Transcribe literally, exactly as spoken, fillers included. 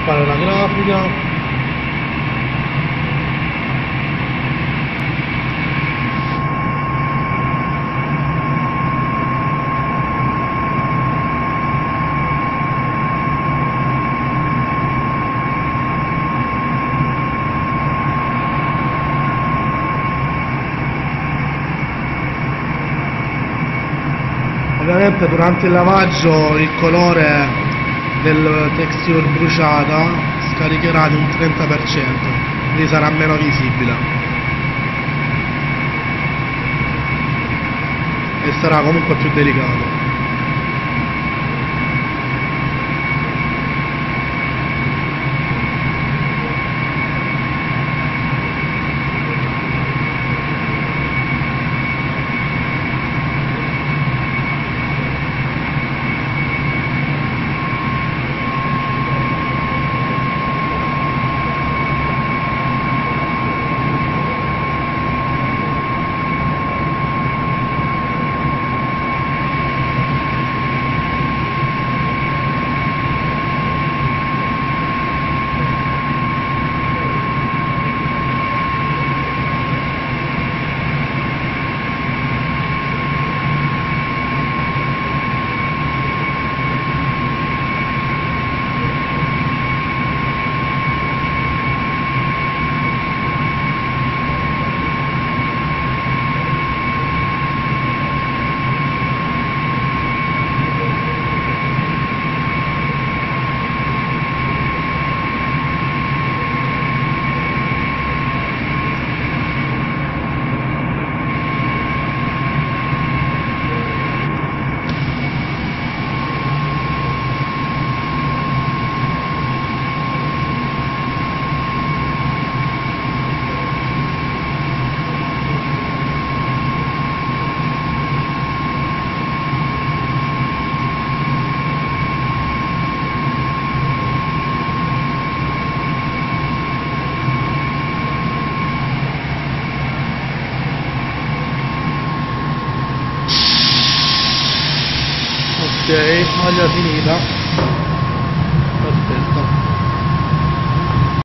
fare la grafica. Ovviamente durante il lavaggio il colore del texture bruciata scaricherà di un trenta per cento, quindi sarà meno visibile e sarà comunque più delicato. Ok, maglia finita.